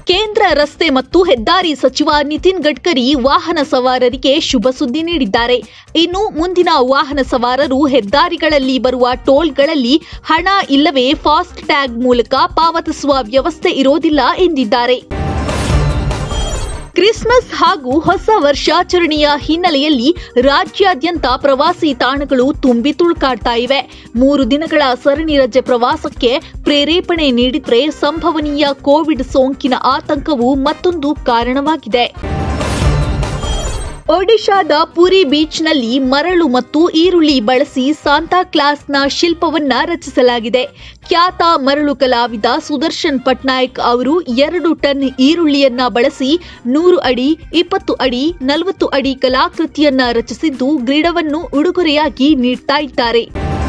ಕೇಂದ್ರ ರಸ್ತೆ ಮತ್ತು ಹೆದ್ದಾರಿ ಸಚಿವ ನಿತಿನ್ ಗಡ್ಕರಿ ವಾಹನ ಸವಾರರಿಗೆ ಶುಭ ಸುದ್ದಿ ನೀಡಿದ್ದಾರೆ. ಇನ್ನು ಮುಂದಿನ ವಾಹನ ಸವಾರರು ಹೆದ್ದಾರಿಗಳಲ್ಲಿ ಬರುವ ಟೋಲ್ಗಳಲ್ಲಿ ಹಣ ಇಲ್ಲವೇ ಫಾಸ್ಟ್ ಟ್ಯಾಗ್ ಮೂಲಕ ಪಾವತಿಸುವ ವ್ಯವಸ್ಥೆ ಇರೋದಿಲ್ಲ ಎಂದಿದ್ದಾರೆ. ಕ್ರಿಸ್ಮಸ್ ಹಾಗೂ ಹೊಸ ವರ್ಷಾಚರಣೆಯ ಹಿನ್ನೆಲೆಯಲ್ಲಿ ರಾಜ್ಯಾದ್ಯಂತ ಪ್ರವಾಸಿ ತಾಣಗಳು ತುಂಬಿ ತುಳುಕಾಡ್ತಾ ಇವೆ. 3 ದಿನಗಳ ಸರಣಿ ರಜೆ ಪ್ರವಾಸಕ್ಕೆ ಪ್ರೇರೇಪಣೆ ನೀಡಿದ್ರೆ ಸಂಭವನೀಯ ಕೋವಿಡ್ ಸೋಂಕಿನ ಆತಂಕವು ಮತ್ತೊಂದು ಕಾರಣವಾಗಿದೆ. ಒಡಿಶಾದ ಪುರಿ ಬೀಚ್ನಲ್ಲಿ ಮರಳು ಮತ್ತು ಈರುಳ್ಳಿ ಬಳಸಿ ಸಾಂತಾ ಕ್ಲಾಸ್ನ ಶಿಲ್ಪವನ್ನ ರಚಿಸಲಾಗಿದೆ. ಖ್ಯಾತ ಮರಳು ಕಲಾವಿದ ಸುದರ್ಶನ್ ಪಟ್ನಾಯಕ್ ಅವರು 2 ಟನ್ ಈರುಳ್ಳಿಯನ್ನ ಬಳಸಿ 100 ಅಡಿ, 20 ಅಡಿ, 40 ಅಡಿ ಕಲಾಕೃತಿಯನ್ನ ರಚಿಸಿದ್ದು ಗಿಡವನ್ನು ಉಡುಗೊರೆಯಾಗಿ ನೀಡ್ತಾ ಇದ್ದಾರೆ.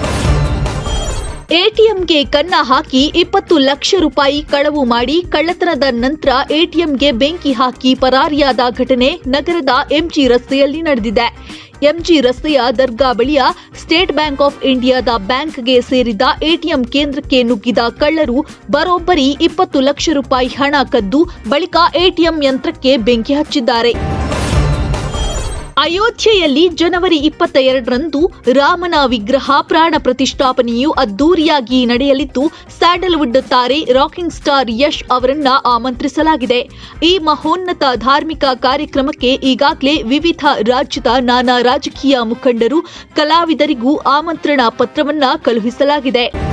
ಎಟಿಎಂಗೆ ಕನ್ನ ಹಾಕಿ 20 ಲಕ್ಷ ರೂಪಾಯಿ ಕಳವು ಮಾಡಿ ಕಳ್ಳತನದ ನಂತರ ಎಟಿಎಂಗೆ ಬೆಂಕಿ ಹಾಕಿ ಪರಾರಿಯಾದ ಘಟನೆ ನಗರದ ಎಂಜಿ ರಸ್ತೆಯಲ್ಲಿ ನಡೆದಿದೆ. ಎಂಜಿ ರಸ್ತೆಯ ದರ್ಗಾ ಬಳಿಯ ಸ್ಟೇಟ್ ಬ್ಯಾಂಕ್ ಆಫ್ ಇಂಡಿಯಾದ ಬ್ಯಾಂಕ್ಗೆ ಸೇರಿದ ಎಟಿಎಂ ಕೇಂದ್ರಕ್ಕೆ ನುಗ್ಗಿದ ಕಳ್ಳರು ಬರೋಬ್ಬರಿ 20 ಲಕ್ಷ ರೂಪಾಯಿ ಹಣ ಕದ್ದು ಬಳಿಕ ಎಟಿಎಂ ಯಂತ್ರಕ್ಕೆ ಬೆಂಕಿ ಹಚ್ಚಿದ್ದಾರೆ. ಅಯೋಧ್ಯೆಯಲ್ಲಿ ಜನವರಿ 22ರಂದು ರಾಮನ ವಿಗ್ರಹ ಪ್ರಾಣ ಪ್ರತಿಷ್ಠಾಪನೆಯು ಅದ್ದೂರಿಯಾಗಿ ನಡೆಯಲಿದ್ದು ಸ್ಯಾಂಡಲ್ವುಡ್ ತಾರೆ ರಾಕಿಂಗ್ ಸ್ಟಾರ್ ಯಶ್ ಅವರನ್ನ ಆಮಂತ್ರಿಸಲಾಗಿದೆ. ಈ ಮಹೋನ್ನತ ಧಾರ್ಮಿಕ ಕಾರ್ಯಕ್ರಮಕ್ಕೆ ಈಗಾಗಲೇ ವಿವಿಧ ರಾಜ್ಯದ ನಾನಾ ರಾಜಕೀಯ ಮುಖಂಡರು, ಕಲಾವಿದರಿಗೂ ಆಮಂತ್ರಣ ಪತ್ರವನ್ನ ಕಳುಹಿಸಲಾಗಿದೆ.